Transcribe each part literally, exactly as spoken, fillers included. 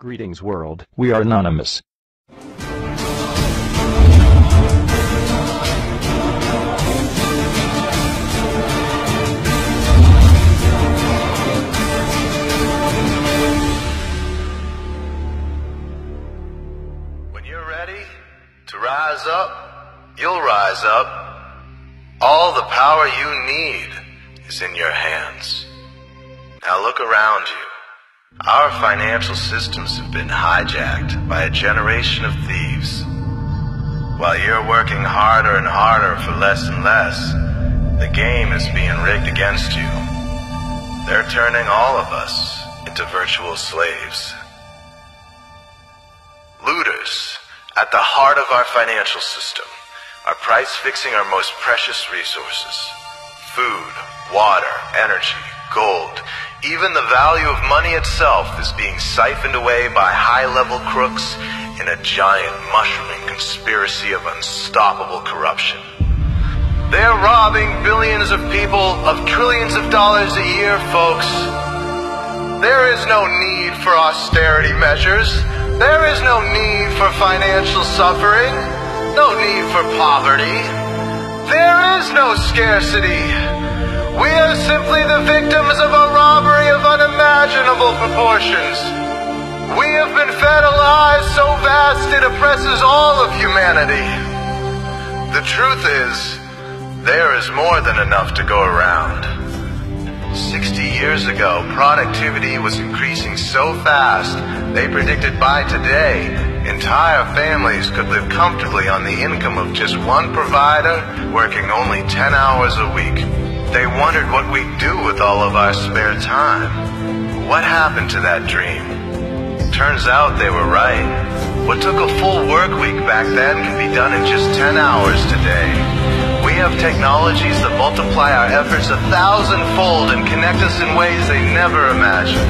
Greetings world, we are anonymous. When you're ready to rise up, you'll rise up. All the power you need is in your hands. Now look around you. Our financial systems have been hijacked by a generation of thieves. While you're working harder and harder for less and less, the game is being rigged against you. They're turning all of us into virtual slaves. Looters, at the heart of our financial system, are price-fixing our most precious resources. Food, water, energy, gold. Even the value of money itself is being siphoned away by high-level crooks in a giant mushrooming conspiracy of unstoppable corruption. They're robbing billions of people of trillions of dollars a year, folks. There is no need for austerity measures. There is no need for financial suffering. No need for poverty. There is no scarcity. We are simply the victims of a robbery of unimaginable proportions. We have been fed a lie so vast it oppresses all of humanity. The truth is, there is more than enough to go around. Sixty years ago, productivity was increasing so fast, they predicted by today, entire families could live comfortably on the income of just one provider, working only ten hours a week. They wondered what we'd do with all of our spare time. What happened to that dream? Turns out they were right. What took a full work week back then can be done in just ten hours today. We have technologies that multiply our efforts a thousandfold and connect us in ways they never imagined.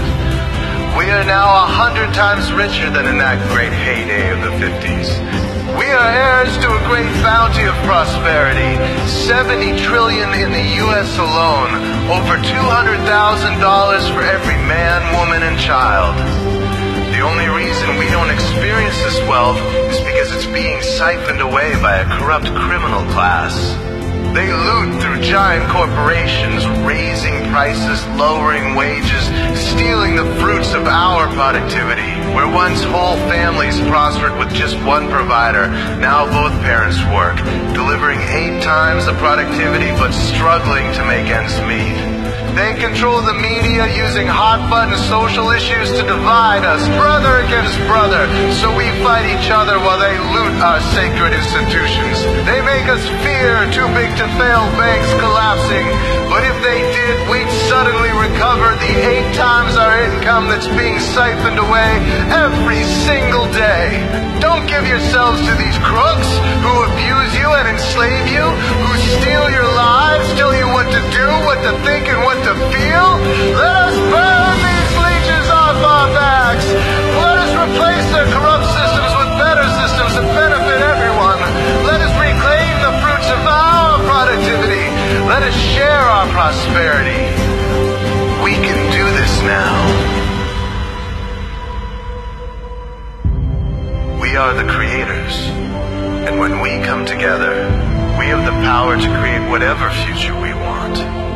We are now a hundred times richer than in that great heyday of the fifties. We are heirs to a great bounty of prosperity, seventy trillion in the U S alone, over two hundred thousand dollars for every man, woman, and child. The only reason we don't experience this wealth is because it's being siphoned away by a corrupt criminal class. They loot through giant corporations, raising prices, lowering wages, stealing the fruits of our productivity. Where once whole families prospered with just one provider, now both parents work, delivering eight times the productivity but struggling to make ends meet. They control the media using hot-button social issues to divide us, brother against brother, so we fight each other while they loot our sacred institutions. They make us fear too big to fail banks collapsing, but if they did, we'd suddenly recover the eight times our income that's being siphoned away every single day. Don't give yourselves to these crooks who abuse you and enslave you, who steal your lives, tell you what to do, what to think, and what to feel. Let us burn these leeches off our backs. Let us replace their corrupt systems with better systems that benefit everyone. Let us reclaim the fruits of our productivity. Let us share our prosperity. We can do this now. We are the creators, and when we come together, we have the power to create whatever future we want.